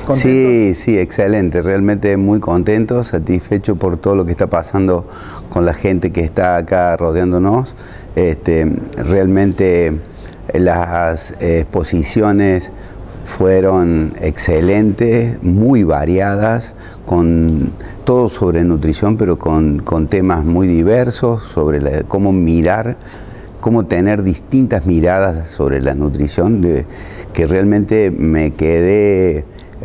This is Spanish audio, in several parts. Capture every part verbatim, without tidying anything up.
contento? Sí, sí, excelente, realmente muy contento, satisfecho por todo lo que está pasando con la gente que está acá rodeándonos. Este, realmente las exposiciones fueron excelentes, muy variadas, con todo sobre nutrición, pero con, con temas muy diversos, sobre la, cómo mirar, cómo tener distintas miradas sobre la nutrición, de, que realmente me quedé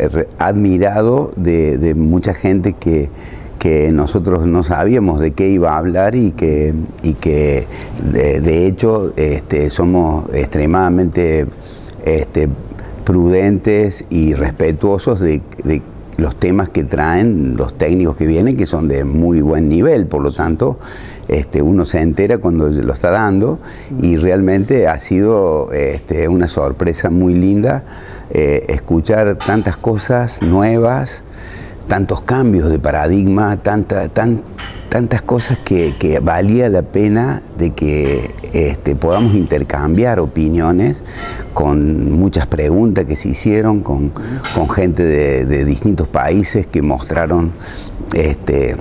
admirado de, de mucha gente que, que nosotros no sabíamos de qué iba a hablar y que, y que de, de hecho este, somos extremadamente este, prudentes y respetuosos de, de los temas que traen los técnicos que vienen, que son de muy buen nivel, por lo tanto este, uno se entera cuando lo está dando, y realmente ha sido este, una sorpresa muy linda eh, escuchar tantas cosas nuevas, tantos cambios de paradigma, tanta, tan, tantas cosas que, que valía la pena de que este, podamos intercambiar opiniones, con muchas preguntas que se hicieron, con, con gente de, de distintos países que mostraron este,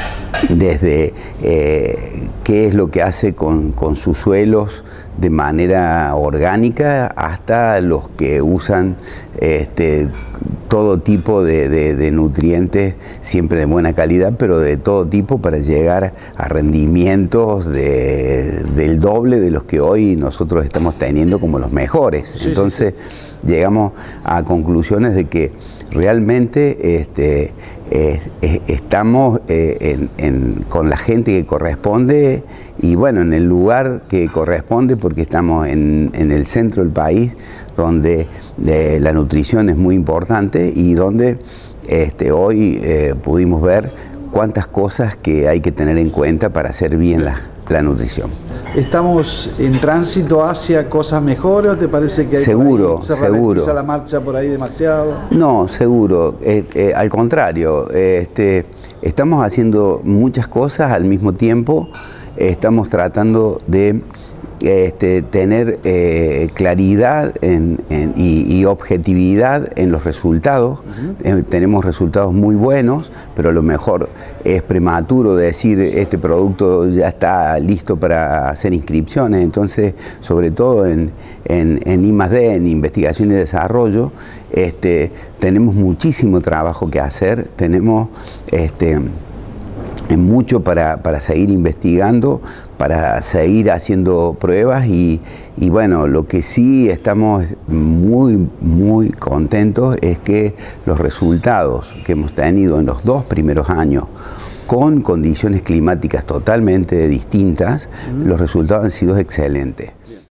desde eh, qué es lo que hace con, con sus suelos de manera orgánica, hasta los que usan este, todo tipo de, de, de nutrientes, siempre de buena calidad, pero de todo tipo, para llegar a rendimientos de, del doble de los que hoy nosotros estamos teniendo como los mejores. Sí, Entonces sí, sí. llegamos a conclusiones de que realmente este, eh, eh, estamos eh, en, en, con la gente que corresponde, y bueno, en el lugar que corresponde, porque estamos en, en el centro del país, donde eh, la nutrición es muy importante, y donde este, hoy eh, pudimos ver cuántas cosas que hay que tener en cuenta para hacer bien la, la nutrición. ¿Estamos en tránsito hacia cosas mejores o te parece que hay seguro, se seguro. ralentiza la marcha por ahí demasiado? No, seguro. Eh, eh, al contrario, eh, este, estamos haciendo muchas cosas al mismo tiempo. Estamos tratando de este, tener eh, claridad en, en, y, y objetividad en los resultados. Uh-huh. eh, tenemos resultados muy buenos, pero a lo mejor es prematuro decir este producto ya está listo para hacer inscripciones. Entonces, sobre todo en, en, en I más D, en investigación y desarrollo, este, tenemos muchísimo trabajo que hacer. Tenemos este, mucho para, para seguir investigando, para seguir haciendo pruebas, y, y bueno, lo que sí estamos muy, muy contentos es que los resultados que hemos tenido en los dos primeros años, con condiciones climáticas totalmente distintas, los resultados han sido excelentes.